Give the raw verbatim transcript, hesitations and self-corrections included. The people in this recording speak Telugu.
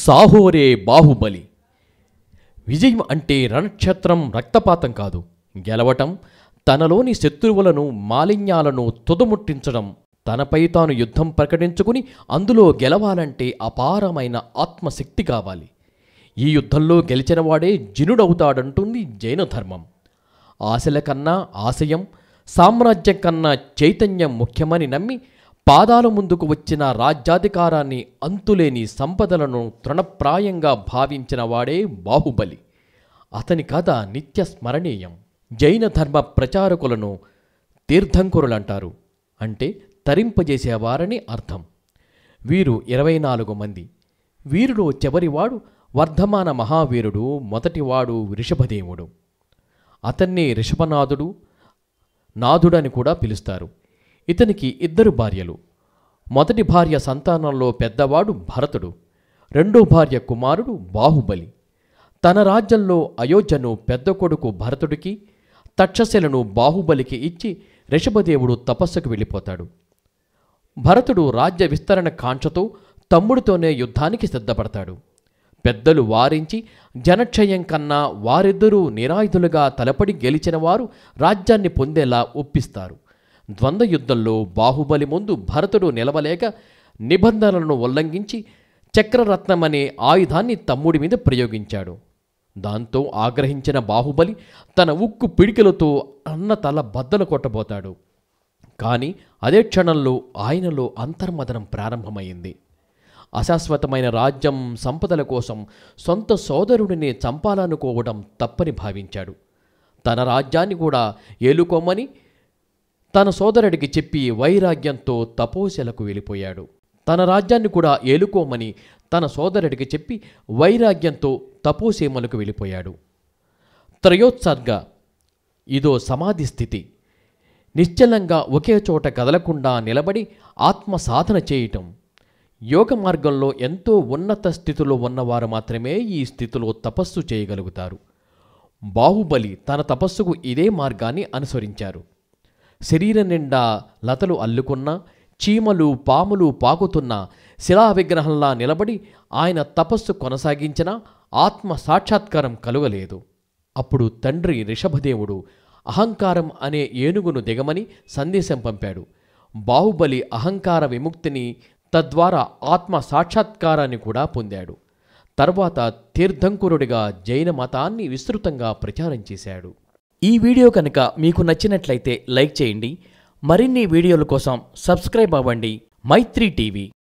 సాహోరే బాహుబలి. విజయం అంటే రణక్షేత్రం రక్తపాతం కాదు, గెలవటం, తనలోని శత్రువులను మాలిన్యాలను తుదముట్టించడం, తనపై తాను యుద్ధం ప్రకటించుకుని అందులో గెలవాలంటే అపారమైన ఆత్మశక్తి కావాలి. ఈ యుద్ధంలో గెలిచినవాడే జినుడవుతాడంటుంది జైన ధర్మం. ఆశల కన్నా ఆశయం, సామ్రాజ్యం కన్నా చైతన్యం ముఖ్యమని నమ్మి పాదాల ముందుకు వచ్చిన రాజ్యాధికారాన్ని, అంతులేని సంపదలను తృణప్రాయంగా భావించిన వాడే బాహుబలి. అతని కథ నిత్య స్మరణీయం. జైన ధర్మ ప్రచారకులను తీర్థంకురులంటారు, అంటే తరింపజేసేవారని అర్థం. వీరు ఇరవై నాలుగు మంది. వీరిలో చివరివాడు వర్ధమాన మహావీరుడు, మొదటివాడు రిషభదేవుడు. అతన్ని రిషభనాథుడు, నాథుడని కూడా పిలుస్తారు. ఇతనికి ఇద్దరు భార్యలు. మొదటి భార్య సంతానంలో పెద్దవాడు భరతుడు, రెండో భార్య కుమారుడు బాహుబలి. తన రాజ్యంలో అయోధ్యను పెద్ద కొడుకు భరతుడికి, తక్షశిలను బాహుబలికి ఇచ్చి రిషభదేవుడు తపస్సుకు వెళ్ళిపోతాడు. భరతుడు రాజ్య విస్తరణ కాంక్షతో తమ్ముడితోనే యుద్ధానికి సిద్ధపడతాడు. పెద్దలు వారించి జనక్షయం కన్నా వారిద్దరూ నిరాయుధులుగా తలపడి గెలిచిన వారు రాజ్యాన్ని పొందేలా ఒప్పిస్తారు. ద్వంద్వ యుద్ధంలో బాహుబలి ముందు భరతుడు నిలవలేక నిబంధనలను ఉల్లంఘించి చక్రరత్నమనే ఆయుధాన్ని తమ్ముడి మీద ప్రయోగించాడు. దాంతో ఆగ్రహించిన బాహుబలి తన ఉక్కు పిడికిలతో అన్న తల బద్దలు కొట్టబోతాడు. కానీ అదే క్షణంలో ఆయనలో అంతర్మదనం ప్రారంభమైంది. అశాశ్వతమైన రాజ్యం, సంపదల కోసం సొంత సోదరుడిని చంపాలనుకోవడం తప్పని భావించాడు. తన రాజ్యాన్ని కూడా ఏలుకోమని తన సోదరుడికి చెప్పి వైరాగ్యంతో తపోశలకు వెళ్ళిపోయాడు. తన రాజ్యాన్ని కూడా ఏలుకోమని తన సోదరుడికి చెప్పి వైరాగ్యంతో తపోసీమలకు వెళ్ళిపోయాడు. త్రయోత్సర్గ. ఇదో సమాధి స్థితి. నిశ్చలంగా ఒకే చోట కదలకుండా నిలబడి ఆత్మ సాధన చేయటం. యోగ మార్గంలో ఎంతో ఉన్నత స్థితిలో ఉన్నవారు మాత్రమే ఈ స్థితిలో తపస్సు చేయగలుగుతారు. బాహుబలి తన తపస్సుకు ఇదే మార్గాన్ని అనుసరించారు. శరీరం నిండా లతలు అల్లుకున్న, చీమలు పాములు పాకుతున్న శిలా విగ్రహంలా నిలబడి ఆయన తపస్సు కొనసాగించిన ఆత్మ సాక్షాత్కారం కలుగలేదు. అప్పుడు తండ్రి రిషభదేవుడు అహంకారం అనే ఏనుగును దిగమని సందేశం పంపాడు. బాహుబలి అహంకార విముక్తిని, తద్వారా ఆత్మ సాక్షాత్కారాన్ని కూడా పొందాడు. తర్వాత తీర్థంకురుడిగా జైన మతాన్ని విస్తృతంగా ప్రచారం చేశాడు. ఈ వీడియో కనుక మీకు నచ్చినట్లయితే లైక్ చేయండి. మరిన్ని వీడియోల కోసం సబ్స్క్రైబ్ అవ్వండి. మైత్రి టీవీ.